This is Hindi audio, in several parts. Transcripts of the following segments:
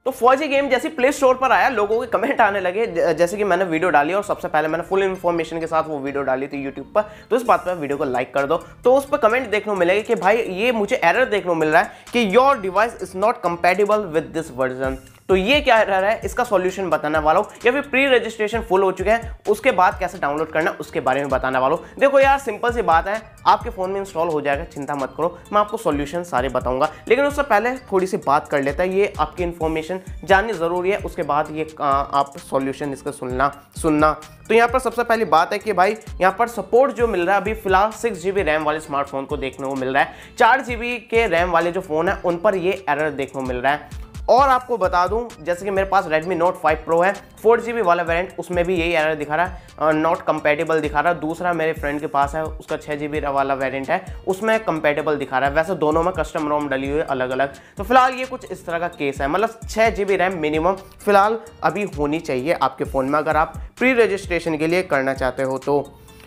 तो फौजी गेम जैसे प्ले स्टोर पर आया, लोगों के कमेंट आने लगे, जैसे कि मैंने वीडियो डाली और सबसे पहले मैंने फुल इन्फॉर्मेशन के साथ वो वीडियो डाली थी यूट्यूब पर, तो इस बात पर वीडियो को लाइक कर दो। तो उस पर कमेंट देखने को मिलेगा कि भाई ये मुझे एरर देखने को मिल रहा है कि your device is not compatible with this version. तो ये क्या एरर है, इसका सॉल्यूशन बताने वाला हूं, या फिर प्री रजिस्ट्रेशन फुल हो चुके हैं उसके बाद कैसे डाउनलोड करना उसके बारे में बताने वाला हूं। देखो यार, सिंपल सी बात है, आपके फोन में इंस्टॉल हो जाएगा, चिंता मत करो, मैं आपको सॉल्यूशन सारे बताऊंगा। लेकिन उससे पहले थोड़ी सी बात कर लेता है, ये आपकी इन्फॉर्मेशन जाननी जरूरी है, उसके बाद ये आप सॉल्यूशन इसका सुनना। तो यहाँ पर सबसे पहली बात है कि भाई यहाँ पर सपोर्ट जो मिल रहा है अभी फिलहाल 6 GB रैम वाले स्मार्टफोन को देखने को मिल रहा है। 4 GB के रैम वाले जो फोन है उन पर ये एरर देखने को मिल रहा है। और आपको बता दूं, जैसे कि मेरे पास Redmi Note 5 Pro है, 4 GB वाला वेरिएंट, उसमें भी यही एरर दिखा रहा है, नॉट कंपैटिबल दिखा रहा है। दूसरा मेरे फ्रेंड के पास है, उसका 6 GB वाला वेरिएंट है, उसमें कंपैटिबल दिखा रहा है। वैसे दोनों में कस्टम रोम डली हुई है अलग अलग। तो फिलहाल ये कुछ इस तरह का केस है, मतलब 6 GB रैम मिनिमम फिलहाल अभी होनी चाहिए आपके फ़ोन में, अगर आप प्री रजिस्ट्रेशन के लिए करना चाहते हो तो।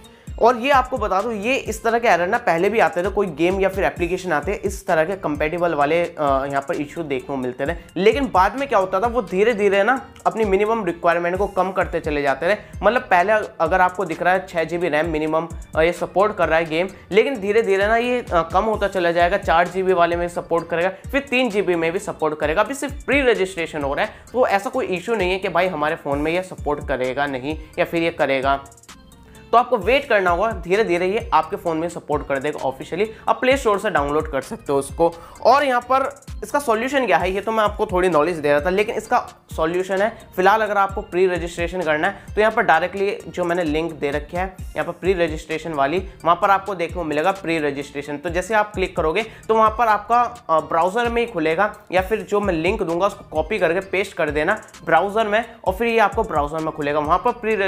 और ये आपको बता दूं, ये इस तरह के एरर ना पहले भी आते थे, कोई गेम या फिर एप्लीकेशन आते हैं इस तरह के कंपैटिबल वाले यहाँ पर इशू देखने को मिलते थे। लेकिन बाद में क्या होता था, वो धीरे धीरे ना अपनी मिनिमम रिक्वायरमेंट को कम करते चले जाते थे। मतलब पहले अगर आपको दिख रहा है 6 GB रैम मिनिमम ये सपोर्ट कर रहा है गेम, लेकिन धीरे धीरे ना ये कम होता चला जाएगा, 4 GB वाले में सपोर्ट करेगा, फिर 3 GB में भी सपोर्ट करेगा। अभी सिर्फ प्री रजिस्ट्रेशन हो रहा है, तो ऐसा कोई इशू नहीं है कि भाई हमारे फ़ोन में ये सपोर्ट करेगा नहीं या फिर ये करेगा। तो आपको वेट करना होगा, धीरे धीरे ये आपके फ़ोन में सपोर्ट कर देगा ऑफिशियली। आप प्ले स्टोर से डाउनलोड कर सकते हो उसको। और यहाँ पर इसका सॉल्यूशन क्या है, ये तो मैं आपको थोड़ी नॉलेज दे रहा था, लेकिन इसका सॉल्यूशन है फिलहाल अगर आपको प्री रजिस्ट्रेशन करना है तो यहाँ पर डायरेक्टली जो मैंने लिंक दे रखा है यहाँ पर प्री रजिस्ट्रेशन वाली, वहाँ पर आपको देखने को मिलेगा प्री रजिस्ट्रेशन। तो जैसे आप क्लिक करोगे तो वहाँ पर आपका ब्राउज़र में ही खुलेगा, या फिर जो मैं लिंक दूंगा उसको कॉपी करके पेस्ट कर देना ब्राउज़र में, और फिर ये आपको ब्राउज़र में खुलेगा। वहाँ पर प्री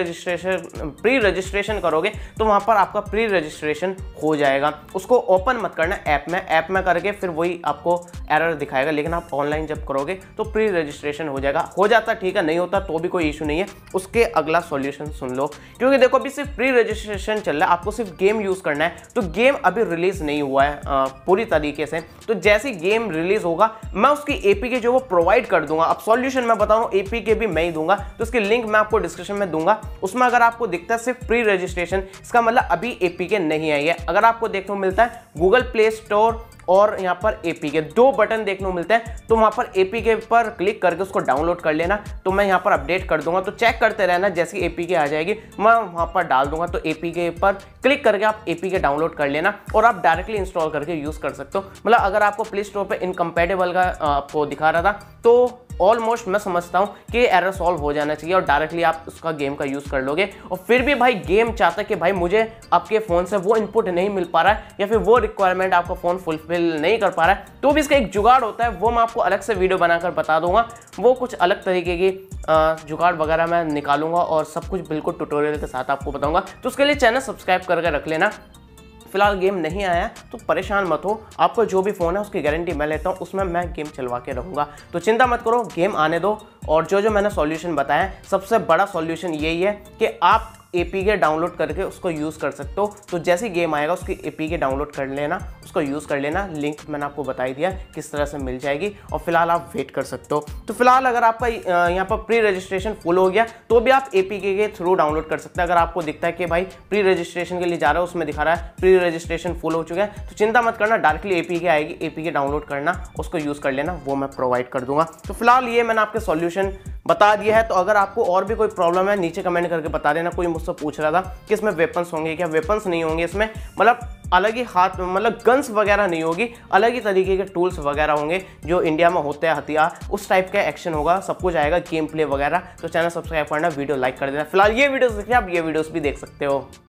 रजिस्ट्रेशन करोगे तो वहाँ पर आपका प्री रजिस्ट्रेशन हो जाएगा। उसको ओपन मत करना ऐप में करके फिर वही आपको एरर दिखाएगा, लेकिन आप ऑनलाइन जब करोगे तो प्री रजिस्ट्रेशन हो जाएगा। हो जाता ठीक है, नहीं होता तो भी कोई इशू नहीं है, उसके अगला सॉल्यूशन सुन लो। क्योंकि देखो अभी सिर्फ प्री रजिस्ट्रेशन चल रहा है, आपको सिर्फ गेम यूज़ करना है, तो गेम अभी रिलीज़ नहीं हुआ है पूरी तरीके से। तो जैसे गेम रिलीज़ होगा मैं उसकी APK जो वो प्रोवाइड कर दूंगा। अब सॉल्यूशन मैं बता रहा हूँ, APK भी मैं ही दूंगा, तो उसकी लिंक मैं आपको डिस्क्रिप्शन में दूंगा। उसमें अगर आपको दिखता है सिर्फ प्री रजिस्ट्रेशन, इसका मतलब अभी APK नहीं आई है। अगर आपको देखने को मिलता है गूगल प्ले स्टोर और यहाँ पर APK 2 बटन देखने को मिलते हैं, तो वहाँ पर APK पर क्लिक करके उसको डाउनलोड कर लेना। तो मैं यहाँ पर अपडेट कर दूंगा, तो चेक करते रहना, जैसी APK आ जाएगी मैं वहाँ पर डाल दूंगा। तो APK पर क्लिक करके आप APK डाउनलोड कर लेना और आप डायरेक्टली इंस्टॉल करके यूज़ कर सकते हो। मतलब अगर आपको प्ले स्टोर पर इनकम्पैटिबल का आपको दिखा रहा था, तो ऑलमोस्ट मैं समझता हूँ कि एरर सॉल्व हो जाना चाहिए और डायरेक्टली आप उसका गेम का यूज़ कर लोगे। और फिर भी भाई गेम चाहता है कि भाई मुझे आपके फ़ोन से वो इनपुट नहीं मिल पा रहा है या फिर वो रिक्वायरमेंट आपका फ़ोन फुलफिल नहीं कर पा रहा है, तो भी इसका एक जुगाड़ होता है, वो मैं आपको अलग से वीडियो बनाकर बता दूंगा। वो कुछ अलग तरीके की जुगाड़ वगैरह मैं निकालूंगा और सब कुछ बिल्कुल ट्यूटोरियल के साथ आपको बताऊँगा। तो उसके लिए चैनल सब्सक्राइब करके रख लेना। फिलहाल गेम नहीं आया तो परेशान मत हो, आपका जो भी फ़ोन है उसकी गारंटी मैं लेता हूँ, उसमें मैं गेम चलवा के रहूँगा। तो चिंता मत करो, गेम आने दो। और जो मैंने सॉल्यूशन बताया, सबसे बड़ा सॉल्यूशन यही है कि आप APK डाउनलोड करके उसको यूज़ कर सकते हो। तो जैसे गेम आएगा उसकी APK डाउनलोड कर लेना, उसको यूज़ कर लेना। लिंक मैंने आपको बता ही दिया किस तरह से मिल जाएगी, और फिलहाल आप वेट कर सकते हो। तो फिलहाल अगर आपका यहाँ पर प्री रजिस्ट्रेशन फुल हो गया तो भी आप APK के थ्रू डाउनलोड कर सकते हैं। अगर आपको दिखता है कि भाई प्री रजिस्ट्रेशन के लिए जा रहा है, उसमें दिखा रहा है प्री रजिस्ट्रेशन फुल हो चुका है, तो चिंता मत करना, डायरेक्टली APK आएगी, APK डाउनलोड करना, उसको यूज़ कर लेना, वो मैं प्रोवाइड कर दूंगा। तो फिलहाल ये मैंने आपके सॉल्यूशन बता दिया है। तो अगर आपको और भी कोई प्रॉब्लम है नीचे कमेंट करके बता देना। कोई मुझसे पूछ रहा था कि इसमें वेपन्स होंगे क्या, वेपन्स नहीं होंगे इसमें, मतलब अलग ही हाथ, मतलब गन्स वगैरह नहीं होगी, अलग ही तरीके के टूल्स वगैरह होंगे जो इंडिया में होते हैं, हथियार, उस टाइप का एक्शन होगा, सब कुछ आएगा, गेम प्ले वगैरह। तो चैनल सब्सक्राइब करना, वीडियो लाइक कर देना। फिलहाल ये वीडियोस देखिए, आप ये वीडियोस भी देख सकते हो।